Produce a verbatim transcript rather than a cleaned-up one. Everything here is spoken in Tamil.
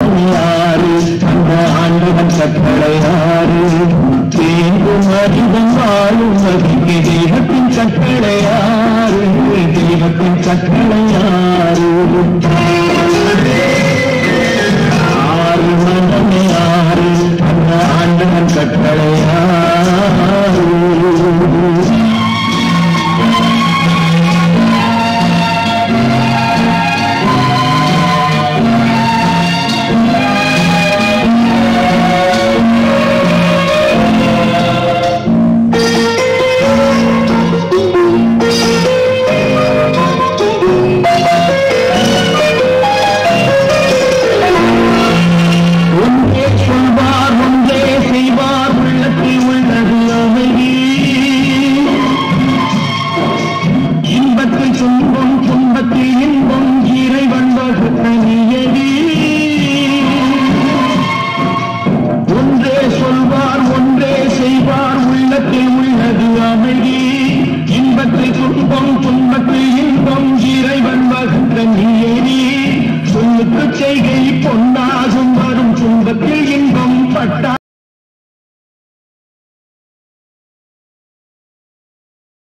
மனமையாறு அந்த ஆண்டவன் கட்டளையாறு தேங்கும் அறிவன் வாழும் வகைக்கு தெய்வத்தின் கட்டளையாறு தெய்வத்தின் கட்டளையாறு ஆறு மனமையாறு அந்த ஆண்டவன் கட்டளையாறு